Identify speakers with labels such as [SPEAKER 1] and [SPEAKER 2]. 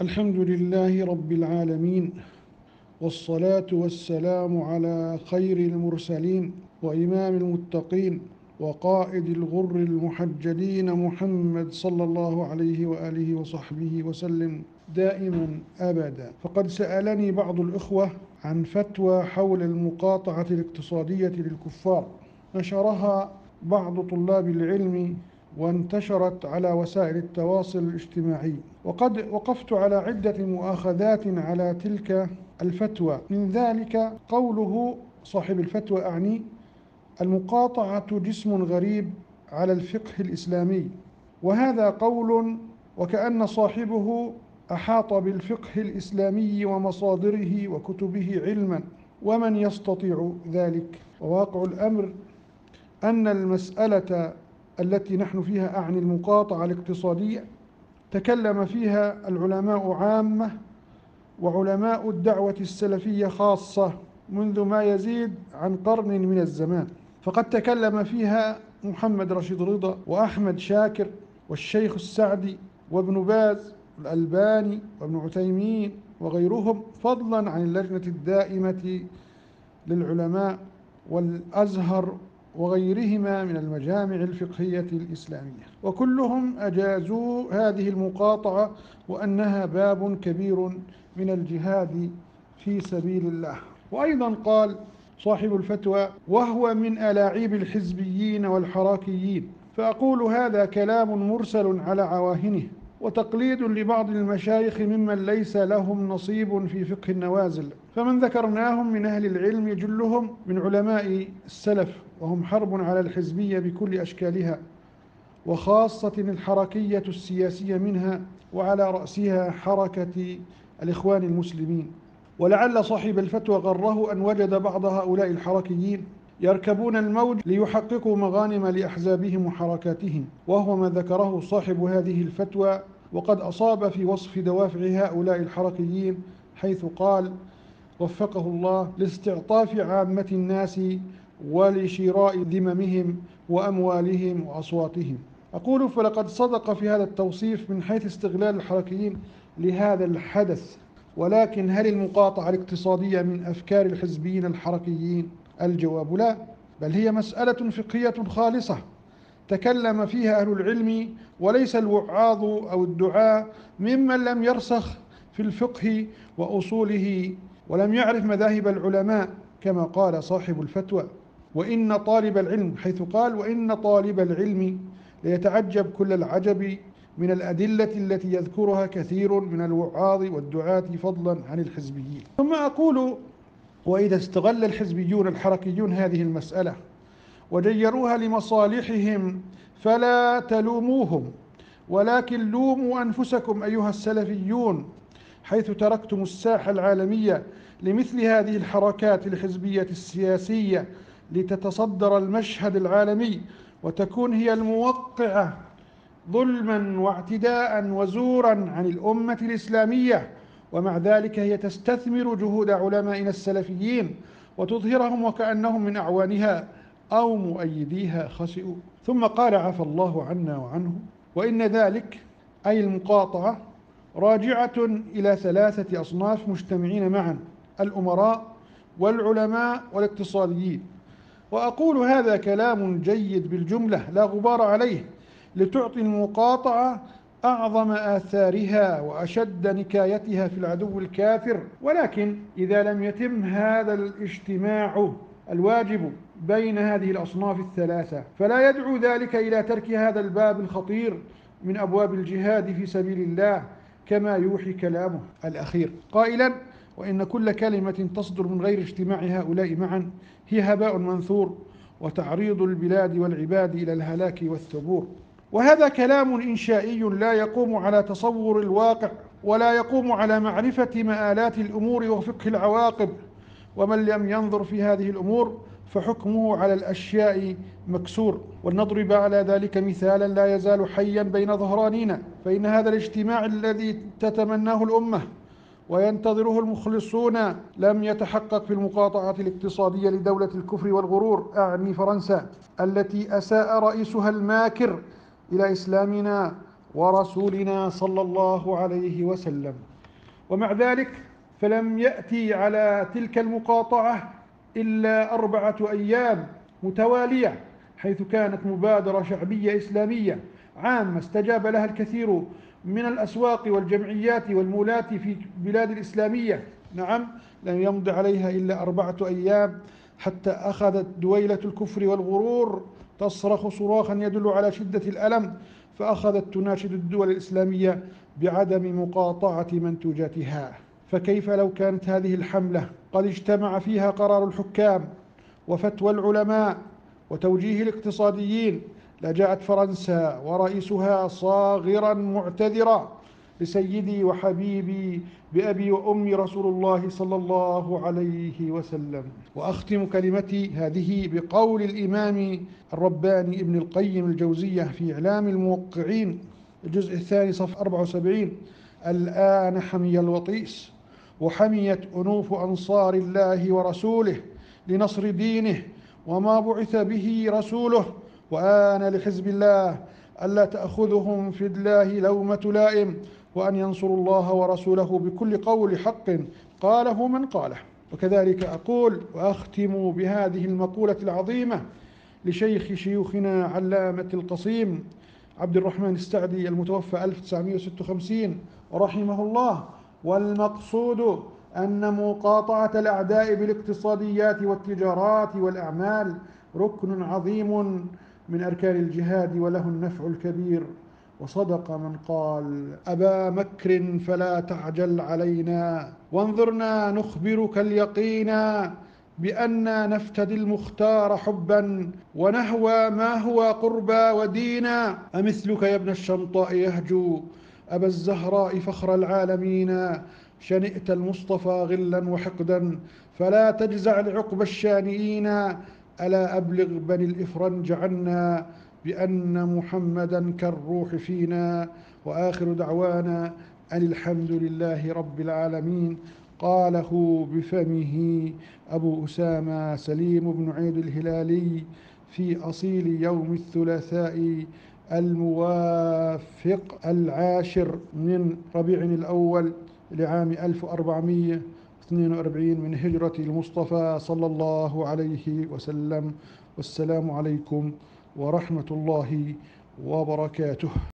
[SPEAKER 1] الحمد لله رب العالمين، والصلاة والسلام على خير المرسلين وإمام المتقين وقائد الغر المحجلين محمد صلى الله عليه وآله وصحبه وسلم دائما أبدا. فقد سألني بعض الإخوة عن فتوى حول المقاطعة الاقتصادية للكفار، نشرها بعض طلاب العلم وانتشرت على وسائل التواصل الاجتماعي، وقد وقفت على عدة مؤاخذات على تلك الفتوى. من ذلك قوله صاحب الفتوى أعني: المقاطعة جسم غريب على الفقه الإسلامي. وهذا قول وكأن صاحبه أحاط بالفقه الإسلامي ومصادره وكتبه علما، ومن يستطيع ذلك؟ وواقع الأمر أن المسألة التي نحن فيها أعني المقاطعة الاقتصادية تكلم فيها العلماء عامة وعلماء الدعوة السلفية خاصة منذ ما يزيد عن قرن من الزمان. فقد تكلم فيها محمد رشيد رضا وأحمد شاكر والشيخ السعدي وابن باز والألباني وابن عثيمين وغيرهم، فضلا عن اللجنة الدائمة للعلماء والأزهر وغيرهما من المجامع الفقهية الإسلامية، وكلهم أجازوا هذه المقاطعة وأنها باب كبير من الجهاد في سبيل الله. وأيضا قال صاحب الفتوى: وهو من ألاعيب الحزبيين والحراكيين. فأقول هذا كلام مرسل على عواهنه وتقليد لبعض المشايخ ممن ليس لهم نصيب في فقه النوازل، فمن ذكرناهم من أهل العلم جلهم من علماء السلف، وهم حرب على الحزبية بكل أشكالها، وخاصة الحركية السياسية منها، وعلى رأسها حركة الإخوان المسلمين. ولعل صاحب الفتوى غره أن وجد بعض هؤلاء الحركيين يركبون الموج ليحققوا مغانم لأحزابهم وحركاتهم، وهو ما ذكره صاحب هذه الفتوى، وقد أصاب في وصف دوافع هؤلاء الحركيين، حيث قال وفقه الله: لاستعطاف عامة الناس ولشراء ذممهم وأموالهم وأصواتهم. أقول فلقد صدق في هذا التوصيف من حيث استغلال الحركيين لهذا الحدث، ولكن هل المقاطعة الاقتصادية من أفكار الحزبيين الحركيين؟ الجواب لا، بل هي مسألة فقهية خالصة تكلم فيها أهل العلم، وليس الوعاظ أو الدعاة ممن لم يرسخ في الفقه وأصوله ولم يعرف مذاهب العلماء، كما قال صاحب الفتوى: وإن طالب العلم، حيث قال: وإن طالب العلم ليتعجب كل العجب من الأدلة التي يذكرها كثير من الوعاظ والدعاة فضلا عن الحزبيين. ثم أقول: وإذا استغل الحزبيون الحركيون هذه المسألة وجيروها لمصالحهم فلا تلوموهم، ولكن لوموا أنفسكم أيها السلفيون، حيث تركتم الساحة العالمية لمثل هذه الحركات الحزبية السياسية لتتصدر المشهد العالمي وتكون هي الموقعة ظلما واعتداء وزورا عن الأمة الإسلامية، ومع ذلك هي تستثمر جهود علمائنا السلفيين وتظهرهم وكأنهم من أعوانها أو مؤيديها خسئوا. ثم قال عفى الله عنا وعنه: وإن ذلك أي المقاطعة راجعة إلى 3 أصناف مجتمعين معا: الأمراء والعلماء والاقتصاديين. وأقول هذا كلام جيد بالجملة لا غبار عليه، لتعطي المقاطعة أعظم آثارها وأشد نكايتها في العدو الكافر. ولكن إذا لم يتم هذا الاجتماع الواجب بين هذه الأصناف الثلاثة فلا يدعو ذلك إلى ترك هذا الباب الخطير من أبواب الجهاد في سبيل الله، كما يوحي كلامه الأخير قائلا: وإن كل كلمة تصدر من غير اجتماع هؤلاء معا هي هباء منثور وتعريض البلاد والعباد إلى الهلاك والثبور. وهذا كلام إنشائي لا يقوم على تصور الواقع ولا يقوم على معرفة مآلات الأمور وفقه العواقب، ومن لم ينظر في هذه الأمور فحكمه على الأشياء مكسور. ولنضرب على ذلك مثالا لا يزال حيا بين ظهرانينا، فإن هذا الاجتماع الذي تتمناه الأمة وينتظره المخلصون لم يتحقق في المقاطعة الاقتصادية لدولة الكفر والغرور، أعني فرنسا، التي أساء رئيسها الماكر إلى إسلامنا ورسولنا صلى الله عليه وسلم. ومع ذلك فلم يأتي على تلك المقاطعة إلا 4 أيام متوالية، حيث كانت مبادرة شعبية إسلامية عامة استجاب لها الكثير من الأسواق والجمعيات والمولات في بلاد الإسلامية. نعم، لم يمض عليها إلا 4 أيام حتى أخذت دويلة الكفر والغرور تصرخ صراخا يدل على شدة الألم، فأخذت تناشد الدول الإسلامية بعدم مقاطعة منتوجاتها. فكيف لو كانت هذه الحملة قد اجتمع فيها قرار الحكام وفتوى العلماء وتوجيه الاقتصاديين، لجاءت فرنسا ورئيسها صاغرا معتذرا لسيدي وحبيبي بأبي وأمي رسول الله صلى الله عليه وسلم. وأختم كلمتي هذه بقول الإمام الرباني ابن القيم الجوزية في إعلام الموقعين الجزء الثاني صفحة 74: الآن حمي الوطيس وحميت أنوف أنصار الله ورسوله لنصر دينه وما بعث به رسوله، وآن لحزب الله ألا تأخذهم في الله لومة لائم، وأن ينصروا الله ورسوله بكل قول حق قاله من قاله. وكذلك أقول وأختم بهذه المقولة العظيمة لشيخ شيوخنا علامة القصيم عبد الرحمن السعدي المتوفى 1956 رحمه الله: والمقصود أن مقاطعة الأعداء بالاقتصاديات والتجارات والأعمال ركن عظيم من أركان الجهاد وله النفع الكبير. وصدق من قال: أبا مكر فلا تعجل علينا وانظرنا نخبرك اليقينا بأننا نفتدي المختار حبا ونهوى ما هو قربا ودينا، أمثلك يا ابن الشنطاء يهجو أبا الزهراء فخر العالمين، شنئت المصطفى غلا وحقدا فلا تجزع لعقب الشانئين، ألا أبلغ بني الإفرنج عنا بأن محمدا كالروح فينا، وآخر دعوانا أن الحمد لله رب العالمين. قاله بفمه أبو أسامة سليم بن عيد الهلالي في أصيل يوم الثلاثاء الموافق 10 من ربيع الأول لعام 1442 من هجرة المصطفى صلى الله عليه وسلم. والسلام عليكم ورحمة الله وبركاته.